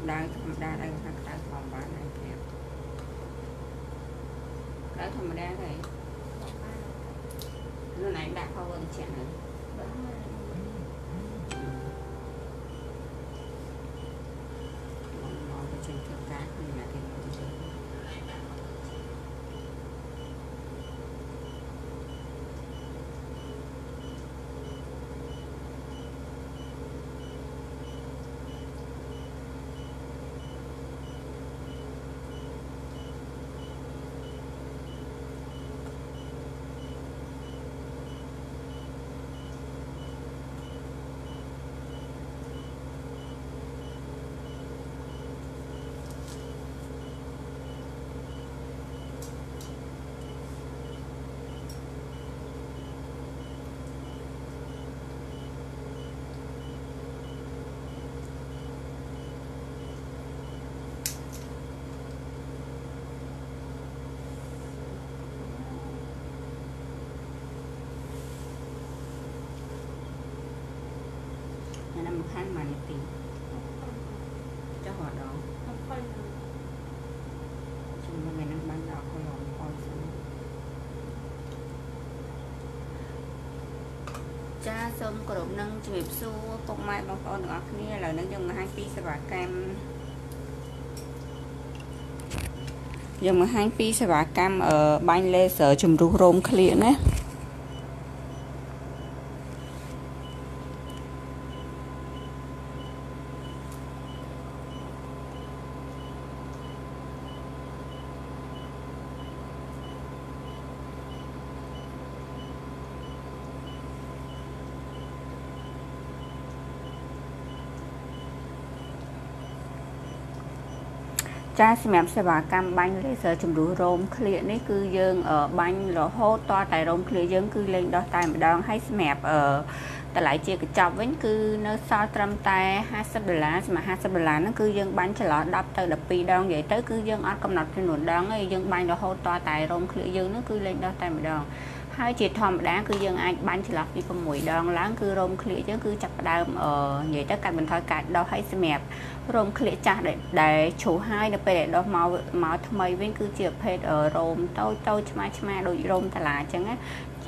đang thầm đa đang đang phòng bán này kìa đã thầm đa này lúc này đã không vâng chẹn rồi nó trên thực cá thì là thì năm tháng mà tìm cho họ đó chúng ngày năm ban đầu không lòng coi xong cha xong có độ nâng chụp xu công mai bằng con ở kia là nâng dùng 2 pi sẽ bà cam dùng 2 pi sẽ bà cam ở bánh lê sở chùm ru rôm clear nhé cha xem sẽ bà cam bánh lấy giờ chùm đủ rôm clear này cứ dương ở bánh rồi hốt to tại rôm clear dương cứ lên đó tay mà đòn hay xem ở tại lại chia cái chọc vẫn cứ nó so trăm tay $20 mà $20 nó cứ dương bánh cho lọ đập từ đập pi đòn vậy tới cứ dương ăn cầm nọt trên nụn đòn ấy dương bánh rồi hốt to tại rôm clear dương nó cứ lên đó tay mà đòn hai chị thòm đá cứ dương anh bánh chỉ lọt đi con mũi đòn láng cứ rôm clear chứ cứ chặt đam ở vậy tất cả mình thôi cả đâu hay xem rôm clear chặt để chủ hai là để đó màu màu thay với cứ chia phết ở rôm tôi chma đôi rôm ta là chẳng á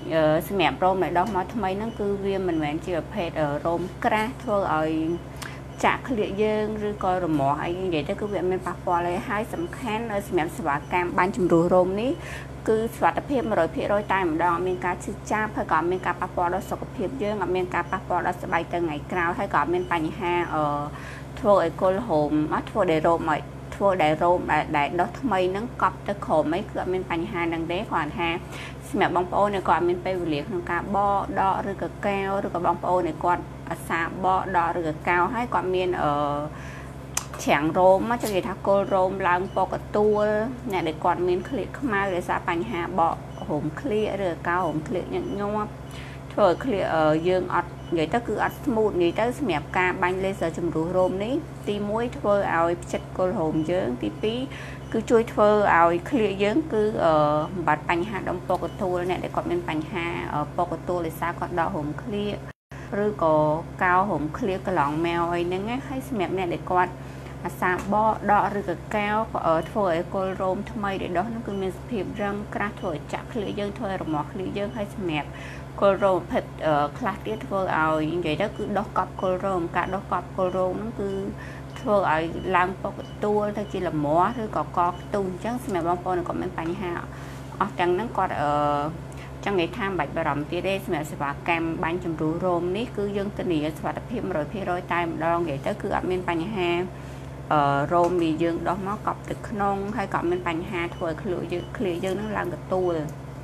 xem rôm này đó màu thay nó cứ viêm mình chia phết ở rôm cra thôi ở chặt clear dương rồi coi rồi mỏ hay vậy đó cứ việc mình phát qua lấy hai sầm khen ở xem sả cam ban chùm rù rôm ní cứ soát tập phim rồi phía đôi tay một đòn miền cá chữ cha phải có miền cá passport đó sọc phim dương ở miền cá passport đó sẽ bay từ ngày cao hay có miền Pành Ha ở thua ở cô hồn mắt thua để rôm mày thua để rôm để đó mây nắng cọp tới khổ mấy cửa miền Pành Ha đang đế còn ha mẹ bông ô này còn miền Tây liệt không cá bo đỏ rồi cả keo rồi cả bông ô này còn xa bo đỏ rồi cả cao hay còn miền ở chẳng rôm á cho người ta cô rôm lang po cả tua nè để còn miếng clear không ai để ra Pành Ha bỏ hổm clear rồi cao hổm clear nhận nhau thôi clear ở dương ọt người ta cứ ọt smooth người ta mẹp ca bánh lên giờ chùm rú rôm ní tí muối thôi ao chất cô hổm dưỡng tí tí cứ chui thôi ao clear dưỡng cứ ở bạt Pành Ha đông po cả tua nè để còn miếng Pành Ha ở po cả tua để xa còn đỏ hổm clear rồi có cao hổm clear cái lỏng mèo ấy nên nghe hay mẹp nè để con xa bo đỏ rồi cái cao ở thôi cô rôm thay để đó nó cứ mình phim răng cắt thôi chặt lưỡi dân thôi rồi mọc lưỡi dân hay mẹp cô rôm phật ở class tiết thôi ao vậy đó cứ đốt cọp cô rôm cả đốt cọp cô rôm nó cứ thôi ở lang bọc tua thôi chỉ là mỏ thôi có tung chắc mẹp bông phô này có mấy Pành Ha ở chẳng nó còn ở trong ngày tham bạch bà rộng tí đây mẹ sẽ vào cam bánh chùm rú rôm ní cứ dân tình ý sẽ tập phim rồi phía đôi tay một đòn vậy tới cứ ở bên Pành Ha ở rôm thì dương đó nó cọp từ non hay cọp bên Pành Ha thôi clear dương nó làm cái tua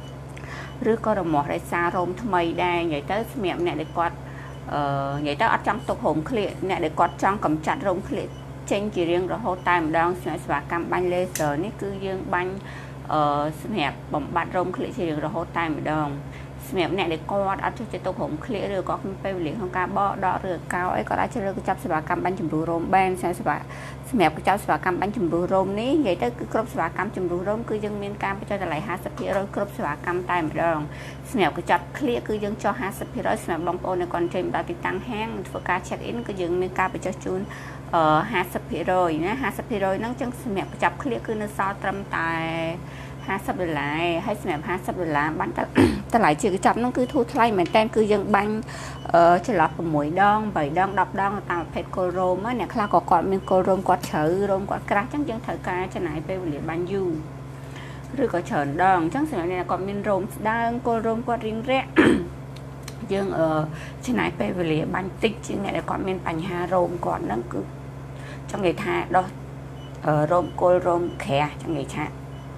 rồi có đồng một đại xa rôm thay đây vậy tới mẹ nè để quạt vậy tới ở trong tục hồn clear nè để quạt trong cầm chặt rôm clear trên chỉ riêng rồi hô tay một đòn sẽ vào cam bánh laser ní cứ dương bánh hẹp bóng bát rôm clear chỉ riêng rồi hô tay một đòn សម្រាប់អ្នកដែលគាត់អត់ចូលចិត្តទុករោមឃ្លៀកឬក៏ពេលវេលាក្នុងការបកដកឬកោអីគាត់អាចជ្រើសរើសចាប់សេវាកម្មបាញ់ជំរុះរោមបានសម្រាប់ចាប់សេវាកម្មបាញ់ជំរុះរោមនេះនិយាយទៅគឺគ្រប់សេវាកម្មជំរុះរោមគឺយើងមានការបញ្ចុះតម្លៃ 50% គ្រប់សេវាកម្មតែម្ដងសម្រាប់កញ្ចប់ឃ្លៀកគឺយើងចុះ 50% សម្រាប់បងប្អូនដែលគាត់ចេញមកដល់ទីតាំងហាងធ្វើការ check in គឺយើងមានការបញ្ចុះជូន50% ណា 50% ហ្នឹងចឹងសម្រាប់កញ្ចប់ឃ្លៀកគឺនៅសល់ត្រឹមតែ$50ហើយសម្រាប់$50បានតម្លៃជាកញ្ចប់ហ្នឹងគឺធូរថ្លៃមែនតើគឺយើងបាញ់ចន្លោះ6ដង8ដង10ដងតាមប្រភេទគោលរោមអ្នកខ្លះក៏គាត់មានគោលរោមគាត់ជ្រៅរោមគាត់ក្រាស់ចឹងយើងត្រូវការចំណាយពេលវេលាបាញ់យូរឬក៏ច្រើនដងចឹងសម្រាប់អ្នកគាត់មានរោមស្ដើងគោលរោមគាត់រៀងរាក់យើងចំណាយពេលវេលាបាញ់តិចជាងអ្នកដែលគាត់មានបញ្ហារោមគាត់ហ្នឹងគឺចង់និយាយថាដោះរោមគោលរោមក្រាស់ចង់និយាយថា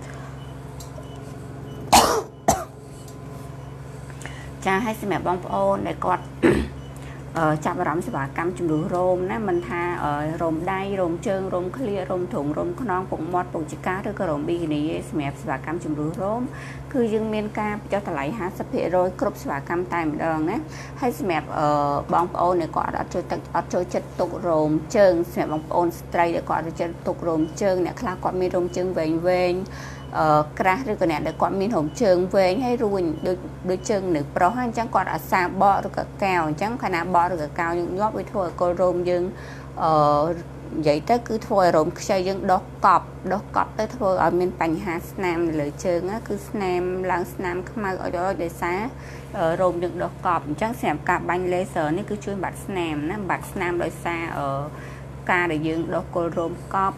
ចាឲ្យសម្រាប់បងប្អូនដែលគាត់ចាប់អារម្មណ៍សេវាកម្មជំនួសរោមណាមិនថារោមដៃរោមជើងរោមឃ្លៀរោមទ្រូងរោមខ្នងពុកមាត់ពុកចកាឬក៏រោមប៊ីគីនីសម្រាប់សេវាកម្មជំនួសរោមគឺយើងមានការបញ្ចុះតម្លៃ 50% គ្រប់សេវាកម្មតែម្ដងណាហើយសម្រាប់បងប្អូនដែលគាត់អត់ចូលចិត្តទុករោមជើងសម្រាប់បងប្អូនស្ត្រីដែលគាត់ចូលចិត្តទុករោមជើងអ្នកខ្លះគាត់មានរោមជើងវែងក្រាស់ឬក៏អ្នកដែលគាត់មានរោមជើងវែងហើយរួញដូចជើងនៅប្រុសអញ្ចឹងគាត់អាសាបកឬក៏កៅអញ្ចឹងខណៈបកឬក៏កៅញាប់វាធ្វើឲ្យគល់រោមយើងនិយាយទៅគឺធ្វើឲ្យរោមខ្ចីយើងដុសកប់ទៅធ្វើឲ្យមានបញ្ហាស្នាមនៅលើជើងគឺស្នាមឡើងស្នាមខ្មៅអុចដោយសាររោមយើងដុសកប់អញ្ចឹងសម្រាប់ការបាញ់ laser នេះគឺជួយបាត់ស្នាមណាបាត់ស្នាមដោយសារការដែលយើងដុសគល់រោមកប់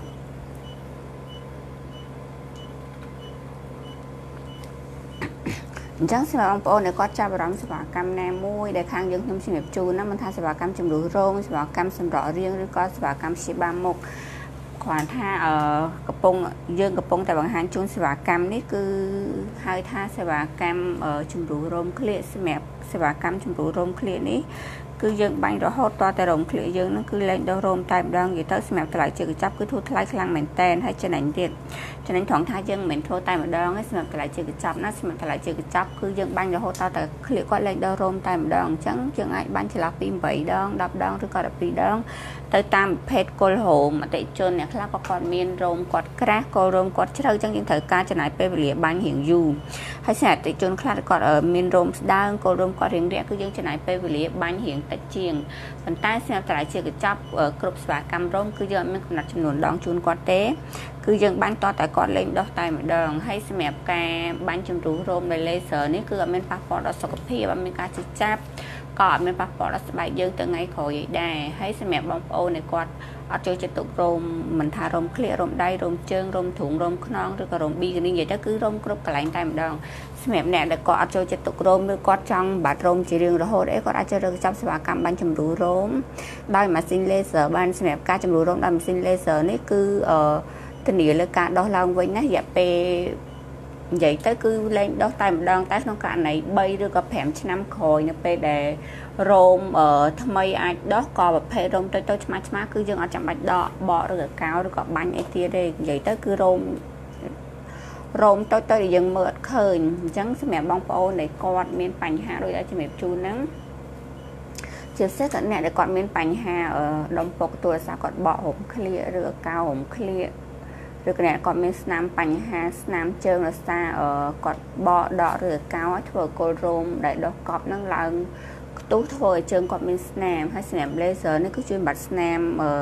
អញ្ចឹងសម្រាប់បងប្អូនដែលគាត់ចាប់អារម្មណ៍សេវាកម្មណាមួយដែលខាងយើងខ្ញុំជំរាបជូនណាមិនថាសេវាកម្មជំនួសរោមសេវាកម្មសម្រក់រាងឬក៏សេវាកម្មព្យាបាលមុខគ្រាន់ថាយើងកំពុងតែបង្ហាញជូនសេវាកម្មនេះគឺហៅថាសេវាកម្មជំនួសរោមឃ្លៀកសម្រាប់សេវាកម្មជំនួសរោមឃ្លៀកនេះគឺយើងបាញ់រហូតតតែរោមឃ្លៀកយើងហ្នឹងគឺលែងដុសរោមតែម្ដងនិយាយទៅសម្រាប់តម្លៃជាកញ្ចប់គឺធូរថ្លៃខ្លាំងមែនតែនហើយចំណេញទៀតចំណេញត្រង់ថាយើងមិនមែនធ្វើតែម្ដងទេសម្រាប់តម្លៃជាកញ្ចប់ណាសម្រាប់តម្លៃជាកញ្ចប់គឺយើងបាញ់រហូតតតែឃ្លៀកគាត់លែងដុសរោមតែម្ដងអញ្ចឹងយើងអាចបាញ់ចន្លោះពី8ដង10ដងឬក៏12ដងទៅតាមប្រភេទគល់រោមអតិជនអ្នកខ្លះក៏គាត់មានរោមគាត់ក្រាស់គល់រោមគាត់ជ្រៅអញ្ចឹងយើងត្រូវការចំណាយពេលវេលាបាញ់រៀងយូរហើយសម្រាប់អតិជនខ្លះគាត់មានរោមស្ដើងគល់រោមគាត់រៀងរាក់គឺយើងចំណាយពេលវេលាបាញ់រៀងតិចជាងប៉ុន្តែសម្រាប់តម្លៃជាកញ្ចប់គ្រប់សេវាកម្មរោមគឺយើងអត់មានកំណត់ចំនួនដងជូនគាត់ទេគឺយើងបាញ់តតែគាត់លេងដោះតែម្ដងហើយសម្រាប់ការបាញ់ជំរុះរោមដោយ laser នេះគឺអត់មានប៉ះពាល់ដល់សុខភាពអត់មានការជិះចាប់ក៏អត់មានប៉ះពាល់ដល់ស្បែកយើងទៅថ្ងៃក្រោយឯដែរហើយសម្រាប់បងប្អូនដែលគាត់អត់ចូលចិត្តទុករោមមិនថារោមឃ្លៀករោមដៃរោមជើងរោមទ្រូងរោមខ្នងឬក៏រោមប៊ីគីនីនិយាយទៅគឺរោមគ្រប់កន្លែងតែម្ដងសម្រាប់អ្នកដែលគាត់អត់ចូលចិត្តទុករោមឬគាត់ចង់បាត់រោមជារៀងរហូតគាត់អាចរើសចាប់សេវាកម្មបាញ់ជំរុះរោមដោយម៉ាស៊ីន laser បានសម្រាប់ការជំរុះរោមដោយម៉ាស៊ីន laser នេះគឺធានាលើការដោះឡើងវិញណារយៈពេលនិយាយទៅគឺលែងដោះតែម្ដងតែក្នុងករណី3ឬក៏5ឆ្នាំក្រោយនៅពេលដែលរោមថ្មីអាចដោះក៏ប្រភេទរោមតូចឆ្មាស់គឺយើងអត់ចាំបាច់ដកបកឬក៏កោឬក៏បាញ់អីទៀតទេនិយាយទៅគឺរោមតូចដែលយើងមើលអត់ឃើញអញ្ចឹងសម្រាប់បងប្អូនដែលគាត់មានបញ្ហាដូចជំរាបជូនហ្នឹងជាពិសេសក៏អ្នកដែលគាត់មានបញ្ហាដុំពុកទូរស័ព្ទគាត់បករោមឃ្លៀកឬក៏កោរោមឃ្លៀកឬក៏អ្នកគាត់មានស្នាមបញ្ហាស្នាមជើងរសារគាត់បកដកឬកោឲ្យធ្វើគល់រោមដែលដុះកប់នឹងឡើងខ្ទុះធ្វើឲ្យជើងគាត់មានស្នាមហើយស្នាម laser នេះគឺជួយបាត់ស្នាម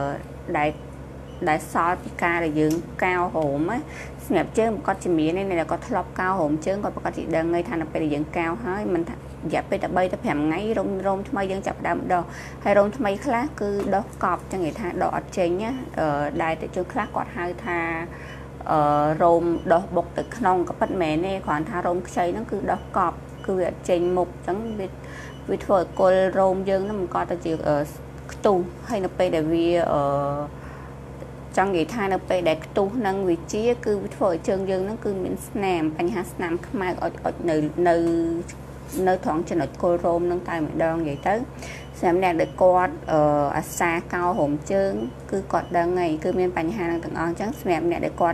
ដែលសល់ពីការដែលយើងកោរោមណាសម្រាប់ជើងប្រកាសជាមាននេះដែលគាត់ធ្លាប់កោររោមជើងគាត់ប្រកាសជាដឹងហើយថានៅពេលដែលយើងកោរហើយមិនថារយៈពេលតែ3ទៅ5ថ្ងៃរោមថ្មីយើងចាប់ដើមដោះហើយរោមថ្មីខ្លះគឺដោះកប់ចឹងនិយាយថាដោះអត់ចេញណាដែលទៅជើងខ្លះគាត់ហៅថារោមដោះបុកទៅក្នុងក៏ប៉ិតមែនទេគ្រាន់ថារោមខ្ចីហ្នឹងគឺដោះកប់គឺវាអត់ចេញមុខចឹងវាធ្វើឲ្យគល់រោមយើងហ្នឹងมันក៏ទៅជាខ្ទុះហើយនៅពេលដែលវាចង់និយាយថានៅពេលដែលខ្ទុះនឹងវាជាគឺវាធ្វើឲ្យជើងយើងហ្នឹងគឺមានស្នាមបញ្ហាស្នាមខ្មៅអុចនៅត្រង់ចំណុចគល់រោមនឹងតែម្ដងនិយាយទៅសម្រាប់អ្នកដែលគាត់អាសាកោរោមជើងគឺគាត់ដឹងហើយគឺមានបញ្ហានឹងទាំងអស់អញ្ចឹងសម្រាប់អ្នកដែលគាត់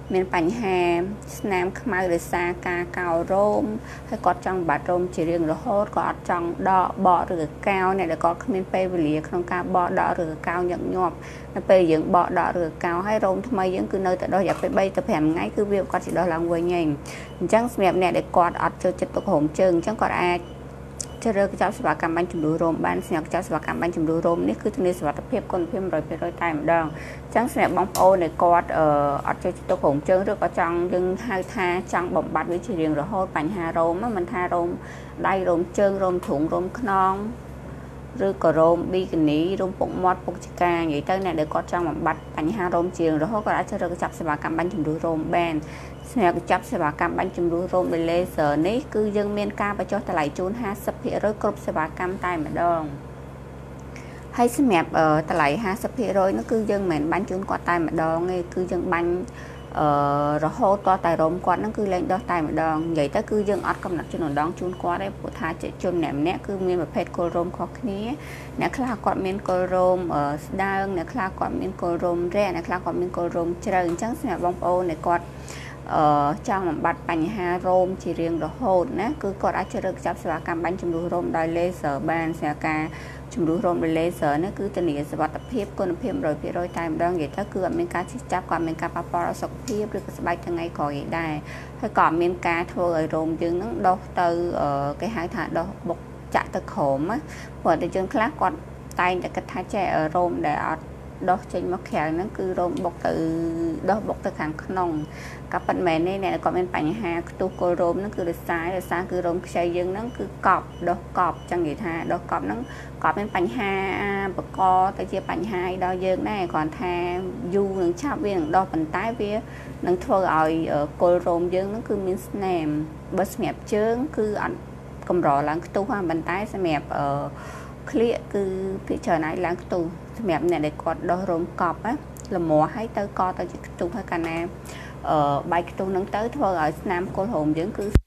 miền bánh hà nam khmai để xa ca cao rôm hay có trong bát rôm chỉ riêng là hốt có trong đỏ bọ rửa cao này để có miền tây về lìa không ca bọ đỏ rửa cao nhận nhọp nó bây dựng bọ đỏ rửa cao hay rôm thay mấy những cứ nơi tại đó dẹp phải bay tập hẻm ngay cứ việc có chỉ đó là người nhìn chẳng đẹp này để quạt ở cho chất tộc hồng trừng chẳng còn ai cho rơi cái cháu sẽ vào cam bánh chùm đu rôm ban sẽ cháu sẽ vào cam bánh chùm đu rômនេះគឺធានាសុវត្ថិភាពគុណភាព100%តែម្ដងអញ្ចឹងសម្រាប់បងប្អូនដែលគាត់អត់ចូលចិត្តទុករោមជើងឬក៏ចង់យើងហៅថាចង់បំបត្តិវាជារៀងរហូតបញ្ហារោមមិនថារោមដៃរោមជើងរោមទ្រូងរោមខ្នងឬក៏រោមប៊ីគីនីរោមពុកមាត់ពុកចកានិយាយទៅអ្នកដែលគាត់ចង់បំបត្តិបញ្ហារោមជារៀងរហូតគាត់អាចចូលទៅចាប់សេវាកម្មបាញ់ជម្រុះរោមបានសម្រាប់ចាប់សេវាកម្មបាញ់ជម្រុះរោមដោយលេសឺនេះគឺយើងមានការបញ្ចុះតម្លៃជូន 50% គ្រប់សេវាកម្មតែម្ដងហើយសម្រាប់តម្លៃ 50% នោះគឺយើងមិនមែនបាញ់ជូនគាត់តែម្ដងទេគឺយើងបាញ់រហូតតតែរោមគាត់ហ្នឹងគឺលែងដោះតែម្ដងនិយាយទៅគឺយើងអត់កំណត់ជំនដងជូនគាត់ទេព្រោះថាជនម្នាក់គឺមានប្រភេទគល់រោមខុសគ្នាអ្នកខ្លះគាត់មានគល់រោមស្ដើងអ្នកខ្លះគាត់មានគល់រោមរះអ្នកខ្លះគាត់មានគល់រោមជ្រៅអញ្ចឹងសម្រាប់បងប្អូនដែលគាត់ចង់បំបត្តិបញ្ហារោមជារៀងរហូតណាគឺគាត់អាចរើសចាប់សេវាកម្មបាញ់ជំរុះរោមដោយ laser បានសម្រាប់ការជំរុះរោមដោយ laser នេះគឺធានាសុវត្ថិភាពគុណភាព 100% តែម្ដងនិយាយទៅគឺអត់មានការឈឺចាប់ក៏មានការប៉ះពាល់ដល់សុខភាពឬក៏ស្បែកថ្ងៃក្រោយដែរហើយក៏មានការធ្វើឲ្យរោមយើងនឹងដុះទៅគេហៅថាដុះបុកចាក់ទៅក្រោមណាព្រោះតែយើងខ្លះគាត់តែងតែគិតថាចេះរោមដែលអត់ដោះចេញមកក្រៅហ្នឹងគឺរោមបុកទៅដោះបុកទៅខាងក្នុងក៏ប៉ុន្តែនេះអ្នកគាត់មានបញ្ហាខ្ទុះគល់រោមហ្នឹងគឺដោយសារគឺរោមខ្ចីយើងហ្នឹងគឺកប់ដោះកប់ចឹងនិយាយថាដោះកប់ហ្នឹងក៏មានបញ្ហាបកទៅជាបញ្ហាដល់យើងដែរគ្រាន់ថាយូរនឹងឆាប់វានឹងដោះប៉ុន្តែវានឹងធ្វើឲ្យគល់រោមយើងហ្នឹងគឺមានស្នាមបើសម្រាប់ជើងគឺអត់កម្រឡើងខ្ទុះហ្នឹងប៉ុន្តែសម្រាប់ក្លៀកគឺពិចារណាឡើងខ្ទុះសម្រាប់អ្នកដែលគាត់ដោះរោមកប់ណាលមាស់ឲ្យទៅកទៅជាខ្ទុះហើយកាលណាបាយខ្ទុះហ្នឹងទៅធ្វើឲ្យស្នាមគល់រោមយើងគឺ